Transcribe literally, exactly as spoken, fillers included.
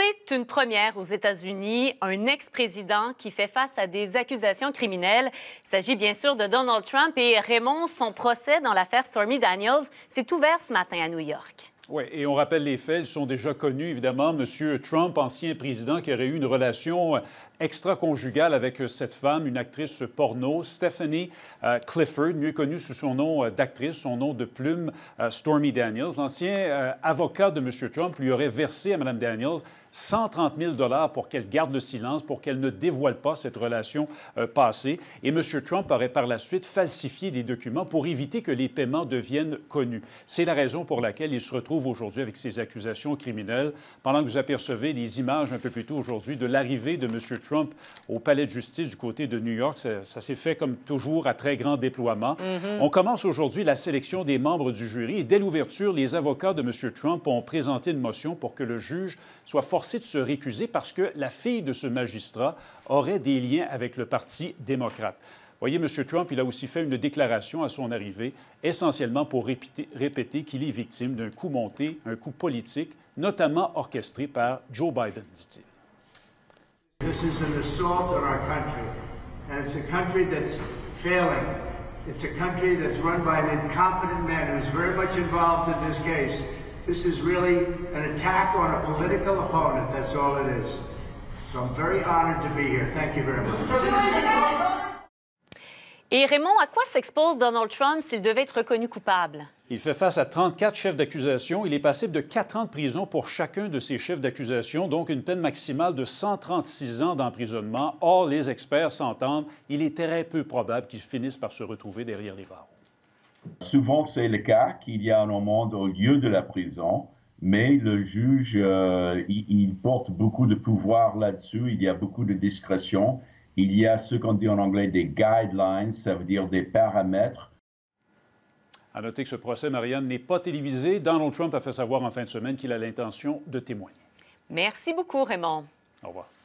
C'est une première aux États-Unis, un ex-président qui fait face à des accusations criminelles. Il s'agit bien sûr de Donald Trump et Raymond, son procès dans l'affaire Stormy Daniels s'est ouvert ce matin à New York. Oui, et on rappelle les faits, ils sont déjà connus, évidemment. M. Trump, ancien président, qui aurait eu une relation extra-conjugale avec cette femme, une actrice porno, Stephanie euh, Clifford, mieux connue sous son nom d'actrice, son nom de plume, euh, Stormy Daniels. L'ancien euh, avocat de M. Trump lui aurait versé à Mme Daniels cent trente mille dollars pour qu'elle garde le silence, pour qu'elle ne dévoile pas cette relation euh, passée. Et M. Trump aurait par la suite falsifié des documents pour éviter que les paiements deviennent connus. C'est la raison pour laquelle il se retrouve aujourd'hui avec ces accusations criminelles. Pendant que vous apercevez les images un peu plus tôt aujourd'hui de l'arrivée de M. Trump au palais de justice du côté de New York, ça, ça s'est fait comme toujours à très grand déploiement. Mm-hmm. On commence aujourd'hui la sélection des membres du jury et dès l'ouverture, les avocats de M. Trump ont présenté une motion pour que le juge soit forcé de se récuser parce que la fille de ce magistrat aurait des liens avec le Parti démocrate. Voyez, M. Trump, il a aussi fait une déclaration à son arrivée, essentiellement pour répéter, répéter qu'il est victime d'un coup monté, un coup politique, notamment orchestré par Joe Biden, dit-il. This is an assault on our country, and it's a country that's failing. It's a country that's run by an incompetent man who's very much involved in this case. This is really an attack on a political opponent. That's all it is. So I'm very honored to be here. Thank you very much. Et Raymond, à quoi s'expose Donald Trump s'il devait être reconnu coupable? Il fait face à trente-quatre chefs d'accusation. Il est passible de quatre ans de prison pour chacun de ces chefs d'accusation, donc une peine maximale de cent trente-six ans d'emprisonnement. Or, les experts s'entendent, il est très peu probable qu'il finisse par se retrouver derrière les barreaux. Souvent, c'est le cas qu'il y a un amende au lieu de la prison, mais le juge, euh, il, il porte beaucoup de pouvoir là-dessus, il y a beaucoup de discrétion. Il y a ce qu'on dit en anglais des guidelines, ça veut dire des paramètres. À noter que ce procès, Marianne, n'est pas télévisé. Donald Trump a fait savoir en fin de semaine qu'il a l'intention de témoigner. Merci beaucoup, Raymond. Au revoir.